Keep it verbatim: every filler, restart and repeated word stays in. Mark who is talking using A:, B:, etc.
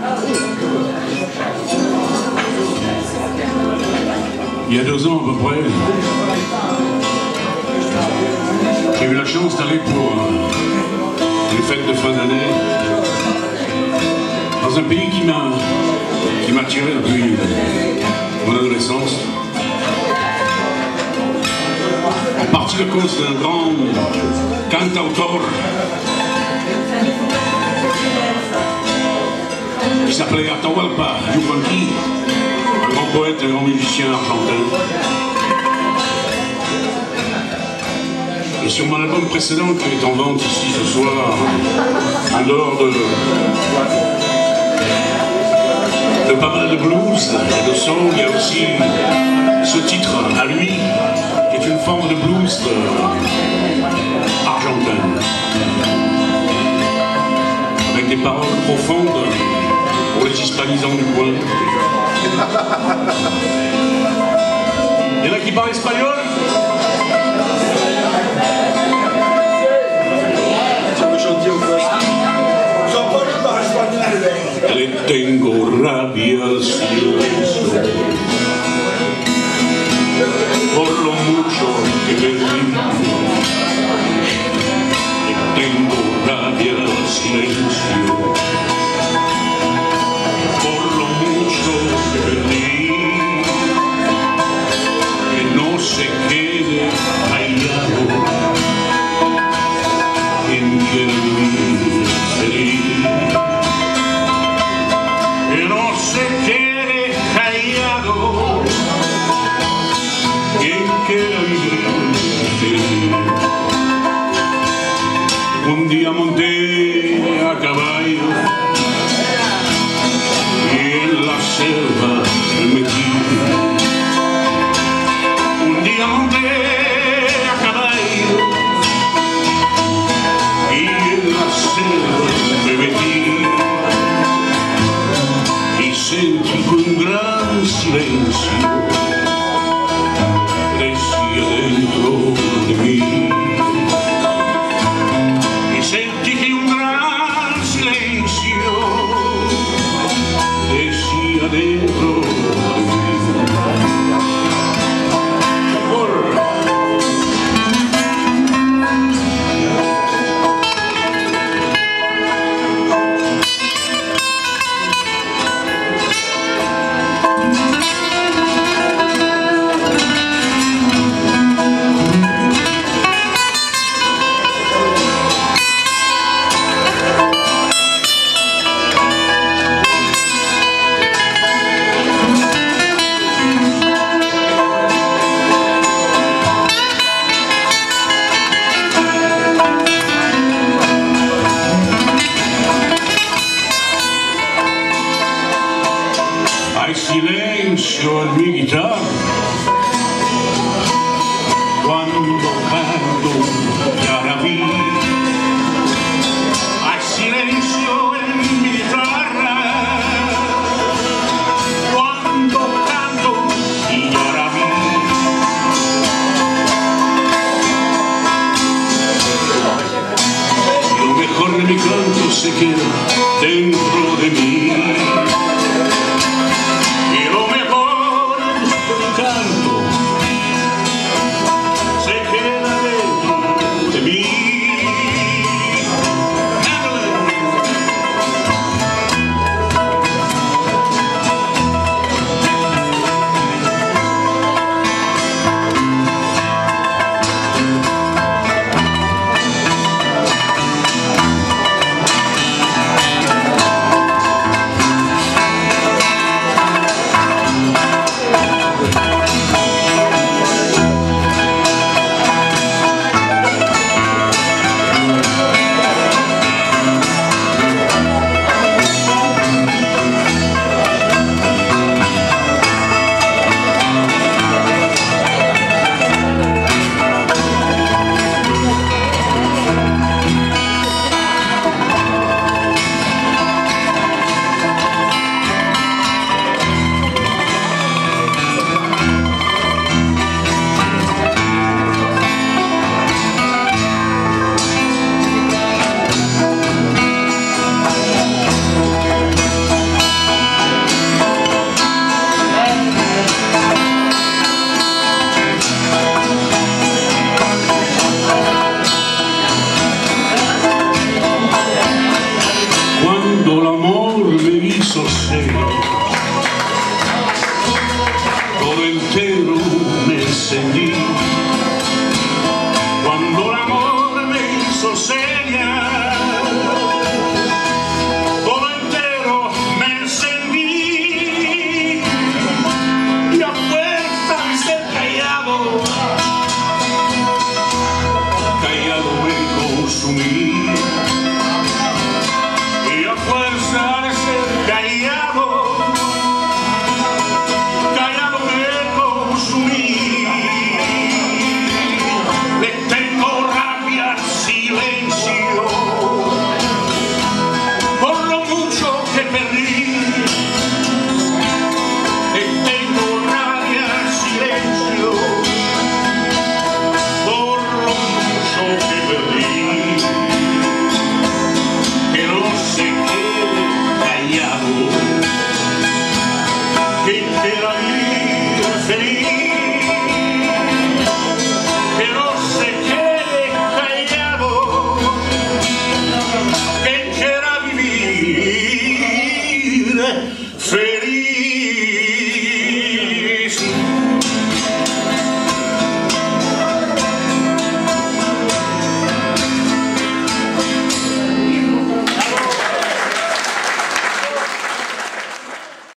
A: Il y a deux ans à peu près, j'ai eu la chance d'aller pour les fêtes de fin d'année dans un pays qui m'a qui m'a attiré depuis mon adolescence. En partie à cause d'un grand cantautor qui s'appelait Atahualpa Yupanqui, un grand poète et un grand musicien argentin. Et sur mon album précédent qui est en vente ici ce soir, en dehors de, de pas mal de blues et de soul, il y a aussi ce titre à lui, qui est une forme de blues argentin, avec des paroles profondes pour les hispanisants du coin. Il y en a qui parlent espagnol? Le tengo rabia al silencio por lo mucho que perdí. Le tengo rabia al silencio por lo mucho que perdí. Que no se quede callado quien quiere vivir feliz. Que no se quede callado quien quiera vivir feliz. Un día monté a caballo y en la selva me metí. Un día monté a caballo y en la selva me metí. Sentí que un gran silencio crecía dentro de mí. Y sentí que un gran silencio crecía dentro de mí. Hay silencio en mi guitarra cuando canto yarabí. Hay silencio en mi guitarra cuando canto yarabí. Lo mejor de mi canto se queda dentro de mí. sorcé.